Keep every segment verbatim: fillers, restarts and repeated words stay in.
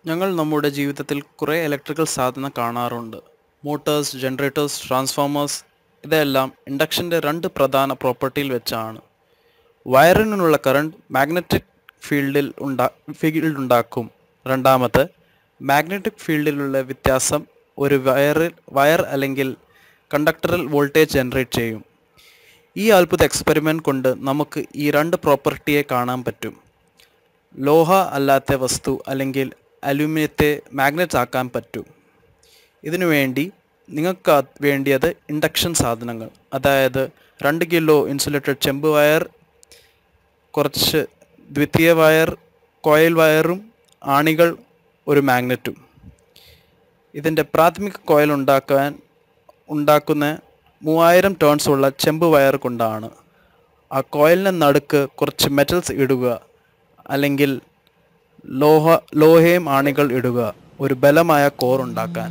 ഞങ്ങൾ നമ്മുടെ ജീവിതത്തിൽ കുറേ ഇലക്ട്രിക്കൽ സാധനം കാണാറുണ്ട്. Motors, generators, transformers. ഇതെല്ലാം ഇൻഡക്ഷൻ്റെ രണ്ട് പ്രധാന പ്രോപ്പർട്ടിയിൽ വെച്ചാണ്. വയറിനുള്ള കറണ്ട് മാഗ്നറ്റിക് ഫീൽഡിൽ ഉണ്ടാ ഫീൽഡ് ഉണ്ടാക്കും. രണ്ടാമത്, മാഗ്നറ്റിക് ഫീൽഡിലുള്ള വ്യത്യാസം ഒരു വയറിൽ വയർ അല്ലെങ്കിൽ കണ്ടക്ടറിൽ വോൾട്ടേജ് ജനറേറ്റ് ചെയ്യും. ഈ അത്ഭുത എക്സ്പെരിമെൻ്റ് കൊണ്ട് നമുക്ക് ഈ രണ്ട് പ്രോപ്പർട്ടിയെ കാണാൻ പറ്റും. ലോഹ അല്ലാത്ത വസ്തു അല്ലെങ്കിൽ അലുമിനിയത്തെ മാഗ്നറ്റ് ആക്കാൻ പറ്റും. ഇതിനു വേണ്ടി നിങ്ങൾക്ക് വേണ്ടിയത് ഇൻഡക്ഷൻ സാധനങ്ങൾ, അതായത് രണ്ട് കിലോ ഇൻസുലേറ്റഡ് ചെമ്പ് വയർ, കുറച്ച് ദ്വിതീയ വയർ, കോയിൽ വയറും, ആണികൾ, ഒരു മാഗ്നറ്റും. ഇതിൻ്റെ പ്രാഥമിക കോയിൽ ഉണ്ടാക്കാൻ ഉണ്ടാക്കുന്ന മൂവായിരം ടേൺസ് ഉള്ള ചെമ്പ് വയർ കൊണ്ടാണ്. ആ കോയിലിന് നടുക്ക് കുറച്ച് മെറ്റൽസ് ഇടുക, അല്ലെങ്കിൽ ലോഹ ലോഹയും ആണികൾ ഇടുക, ഒരു ബലമായ കോർ ഉണ്ടാക്കാൻ.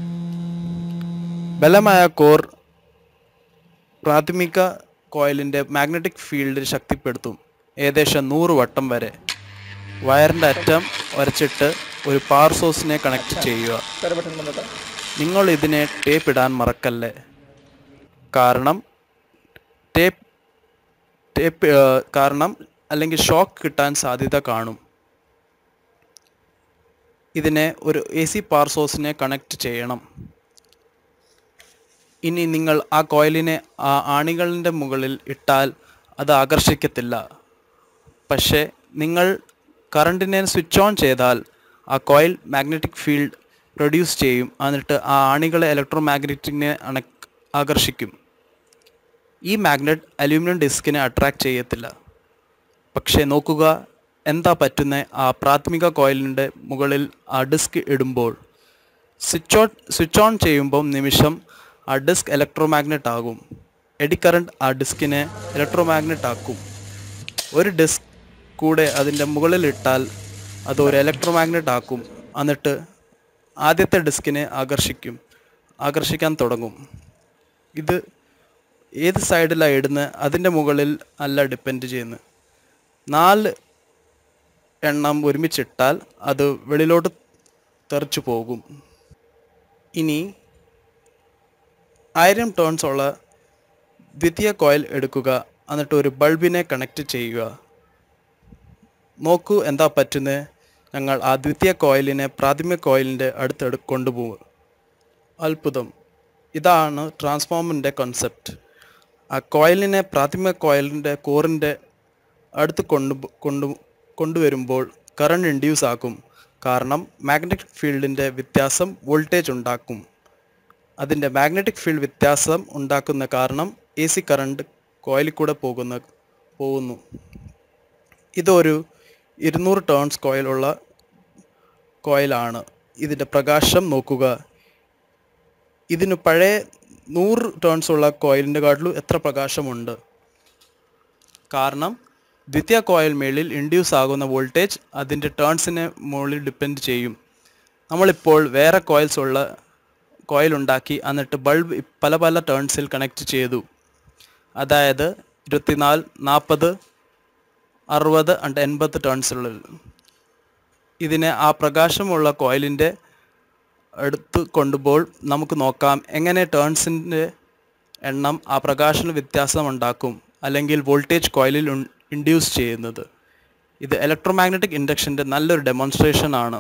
ബലമായ കോർ പ്രാഥമിക കോയിലിൻ്റെ മാഗ്നറ്റിക് ഫീൽഡ് ശക്തിപ്പെടുത്തും, ഏകദേശം നൂറ് വട്ടം വരെ. വയറിൻ്റെ അറ്റം വരച്ചിട്ട് ഒരു പവർ സോഴ്സിനെ കണക്ട് ചെയ്യുക. നിങ്ങൾ ഇതിനെ ടേപ്പ് ഇടാൻ മറക്കല്ലേ, കാരണം ടേപ്പ് ടേപ്പ് കാരണം അല്ലെങ്കിൽ ഷോക്ക് കിട്ടാൻ സാധ്യത കാണും. ഇതിനെ ഒരു എ സി പവർ സോഴ്സിനെ കണക്ട് ചെയ്യണം. ഇനി നിങ്ങൾ ആ കോയിലിനെ ആ ആണികളിൻ്റെ മുകളിൽ ഇട്ടാൽ അത് ആകർഷിക്കത്തില്ല. പക്ഷേ നിങ്ങൾ കറണ്ടിനെ സ്വിച്ച് ഓൺ ചെയ്താൽ ആ കോയിൽ മാഗ്നറ്റിക് ഫീൽഡ് പ്രൊഡ്യൂസ് ചെയ്യും. എന്നിട്ട് ആ ആണികളെ ഇലക്ട്രോ മാഗ്നറ്റിനെ അണ ആകർഷിക്കും. ഈ മാഗ്നറ്റ് അലൂമിനിയം ഡിസ്കിനെ അട്രാക്റ്റ് ചെയ്യത്തില്ല. പക്ഷേ നോക്കുക എന്താ പറ്റുന്നത്. ആ പ്രാഥമിക കോയിലിൻ്റെ മുകളിൽ ആ ഡിസ്ക് ഇടുമ്പോൾ സ്വിച്ച് ഓൺ സ്വിച്ച് ഓൺ ചെയ്യുമ്പം നിമിഷം ആ ഡിസ്ക് ഇലക്ട്രോ മാഗ്നറ്റ് ആകും. എഡി കറണ്ട് ആ ഡിസ്കിനെ ഇലക്ട്രോ മാഗ്നറ്റ് ആക്കും. ഒരു ഡിസ്ക് കൂടെ അതിൻ്റെ മുകളിൽ ഇട്ടാൽ അത് ഒരു ഇലക്ട്രോ മാഗ്നറ്റ് ആക്കും. എന്നിട്ട് ആദ്യത്തെ ഡിസ്കിനെ ആകർഷിക്കും ആകർഷിക്കാൻ തുടങ്ങും. ഇത് ഏത് സൈഡിലാണ് ഇടുന്നത് അതിൻ്റെ മുകളിൽ അല്ല ഡിപ്പെൻഡ് ചെയ്യുന്നത്. നാല് എണ്ണം ഒരുമിച്ചിട്ടാൽ അത് വെളിയിലോട്ട് തെറിച്ചു പോകും. ഇനി ആയിരം ടേൺസ് ഉള്ള ദ്വിതീയ കോയിൽ എടുക്കുക. എന്നിട്ട് ഒരു ബൾബിനെ കണക്ട് ചെയ്യുക. നോക്കൂ എന്താ പറ്റുന്നത്. ഞങ്ങൾ ആ ദ്വിതീയ കോയിലിനെ പ്രാഥമിക കോയിലിൻ്റെ അടുത്ത് കൊണ്ടുപോകും. അത്ഭുതം. ഇതാണ് ട്രാൻസ്ഫോമറിൻ്റെ കൺസെപ്റ്റ്. ആ കോയിലിനെ പ്രാഥമിക കോയിലിൻ്റെ കോറിൻ്റെ അടുത്ത് കൊണ്ടു കൊണ്ടു കൊണ്ടുവരുമ്പോൾ കറണ്ട് ഇൻഡ്യൂസ് ആക്കും. കാരണം മാഗ്നറ്റിക് ഫീൽഡിൻ്റെ വ്യത്യാസം വോൾട്ടേജ് ഉണ്ടാക്കും. അതിൻ്റെ മാഗ്നറ്റിക് ഫീൽഡ് വ്യത്യാസം ഉണ്ടാക്കുന്ന കാരണം എ സി കറണ്ട് കോയിലിൽ കൂടെ പോകുന്ന പോകുന്നു. ഇതൊരു ഇരുന്നൂറ് ടേൺസ് കോയിലുള്ള കോയിലാണ്. ഇതിൻ്റെ പ്രകാശം നോക്കുക. ഇതിന് പഴയ നൂറ് ടേൺസ് ഉള്ള കോയിലിൻ്റെ കാട്ടിലും എത്ര പ്രകാശമുണ്ട്. കാരണം ദ്വിതീയ കോയിൽ മേളിൽ ഇൻഡ്യൂസ് ആകുന്ന വോൾട്ടേജ് അതിൻ്റെ ടേൺസിനെ മുകളിൽ ഡിപ്പെൻഡ് ചെയ്യും. നമ്മളിപ്പോൾ വേറെ കോയിൽസ് ഉള്ള കോയിൽ ഉണ്ടാക്കി എന്നിട്ട് ബൾബ് പല പല ടേൺസിൽ കണക്ട് ചെയ്തു. അതായത് ഇരുപത്തിനാല്, നാൽപ്പത്, അറുപത് ആൻഡ് എൺപത് ടേൺസുള്ളിൽ. ഇതിനെ ആ പ്രകാശമുള്ള കോയിലിൻ്റെ അടുത്ത് കൊണ്ടുപോൾ നമുക്ക് നോക്കാം എങ്ങനെ ടേൺസിൻ്റെ എണ്ണം ആ പ്രകാശന വ്യത്യാസം ഉണ്ടാക്കും, അല്ലെങ്കിൽ വോൾട്ടേജ് കോയിലിൽ ഇൻഡ്യൂസ് ചെയ്യുന്നത്. ഇത് ഇലക്ട്രോ മാഗ്നറ്റിക് ഇൻഡക്ഷൻ്റെ നല്ലൊരു ഡെമോൺസ്ട്രേഷൻ ആണ്.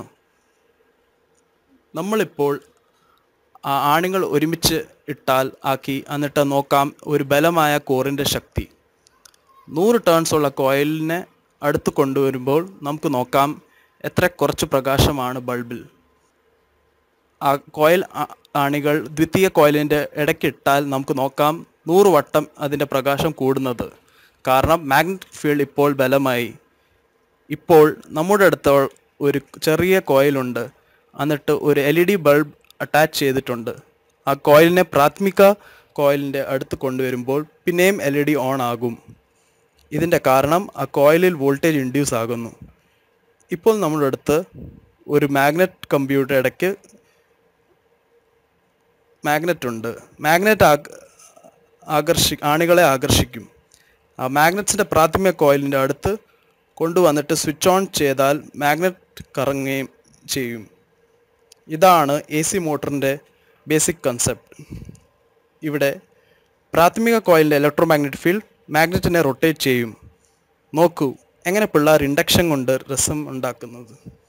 നമ്മളിപ്പോൾ ആ ആണികൾ ഒരുമിച്ച് ഇട്ടാൽ ആക്കി എന്നിട്ട് നോക്കാം ഒരു ബലമായ കോറിൻ്റെ ശക്തി. നൂറ് ടേൺസ് ഉള്ള കോയിലിനെ അടുത്ത് കൊണ്ടുവരുമ്പോൾ നമുക്ക് നോക്കാം എത്ര കുറച്ച് പ്രകാശമാണ് ബൾബിൽ. ആ കോയിൽ ആണികൾ ദ്വിതീയ കോയിലിൻ്റെ ഇടയ്ക്കിട്ടാൽ നമുക്ക് നോക്കാം നൂറ് വട്ടം അതിൻ്റെ പ്രകാശം കൂടുന്നത്. കാരണം മാഗ്നറ്റിക് ഫീൽഡ് ഇപ്പോൾ ബലമായി. ഇപ്പോൾ നമ്മുടെ അടുത്ത് ഒരു ചെറിയ കോയിലുണ്ട്. എന്നിട്ട് ഒരു L E D bulb attach ചെയ്തിട്ടുണ്ട്. ആ കോയിലിനെ പ്രാഥമിക കോയിലിൻ്റെ അടുത്ത് കൊണ്ടുവരുമ്പോൾ പിന്നെയും എൽ ഇ ഡി ഓൺ ആകും. ഇതിൻ്റെ കാരണം ആ കോയിലിൽ വോൾട്ടേജ് ഇൻഡ്യൂസ് ആകുന്നു. ഇപ്പോൾ നമ്മുടെ അടുത്ത് ഒരു മാഗ്നറ്റ് കമ്പ്യൂട്ടർ ഇടയ്ക്ക് മാഗ്നറ്റ് ഉണ്ട്. മാഗ്നറ്റ് ആകർഷി ആണികളെ ആകർഷിക്കും. ആ മാഗ്നറ്റ്സിൻ്റെ പ്രാഥമിക കോയിലിൻ്റെ അടുത്ത് കൊണ്ടുവന്നിട്ട് സ്വിച്ച് ഓൺ ചെയ്താൽ മാഗ്നറ്റ് കറങ്ങുകയും ചെയ്യും. ഇതാണ് എ സി മോട്ടറിൻ്റെ ബേസിക് കൺസെപ്റ്റ്. ഇവിടെ പ്രാഥമിക കോയിലിൻ്റെ ഇലക്ട്രോ മാഗ്നറ്റിക് ഫീൽഡ് മാഗ്നറ്റിനെ റൊട്ടേറ്റ് ചെയ്യും. നോക്കൂ എങ്ങനെ പിള്ളേർ ഇൻഡക്ഷൻ കൊണ്ട് രസം ഉണ്ടാക്കുന്നത്.